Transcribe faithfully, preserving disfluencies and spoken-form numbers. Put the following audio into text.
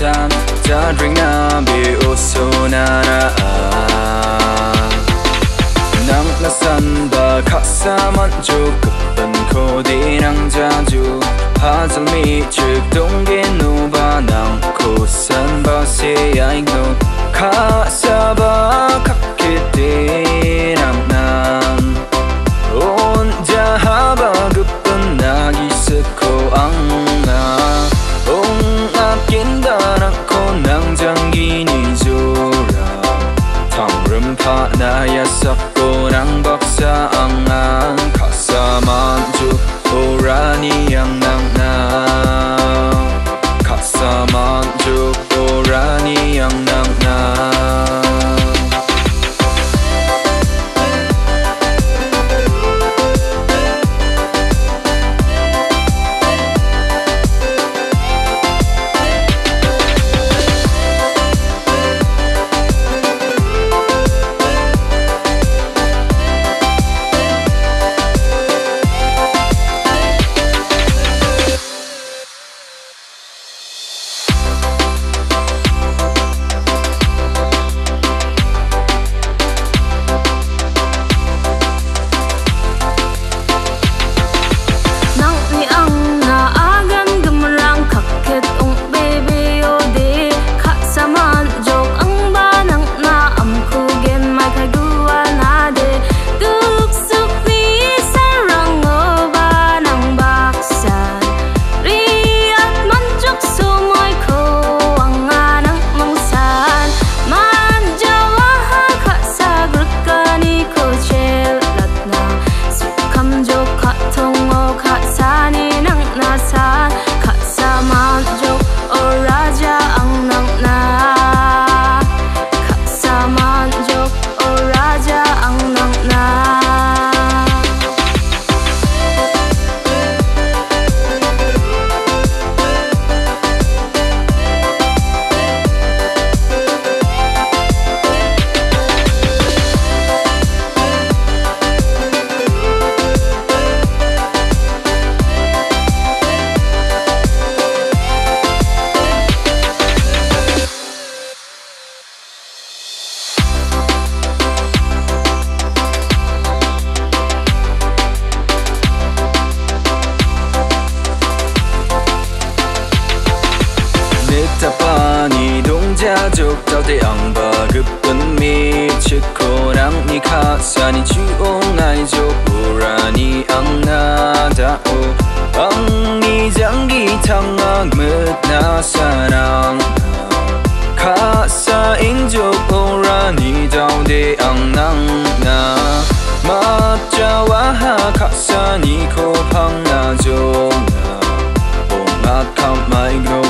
tan ta ring na be osonara nang nasan ba khasa man jo kupan ko di nang jaju hazal mi chuk dong gen no ba nang ko san ba se ai no khasa ba khakite nam nam on ja ba kupan nagi seko anga ong akin da nang ko nang jangi ni jora thang rum pha na ya sak ko nang bak sa angang kasaman ju orani yang nang na kasaman ju orani yang nang na Tapani dong jajok tao te ang ba gupan mi chiko nang ni khasa ni chu ong ai jo urani ang na da o ang ni jangi thang ang mut na sanang khasa ing jo urani dao de ang nang na ma jawa ha khasa ni ko phang na jo na ong at kam mai gro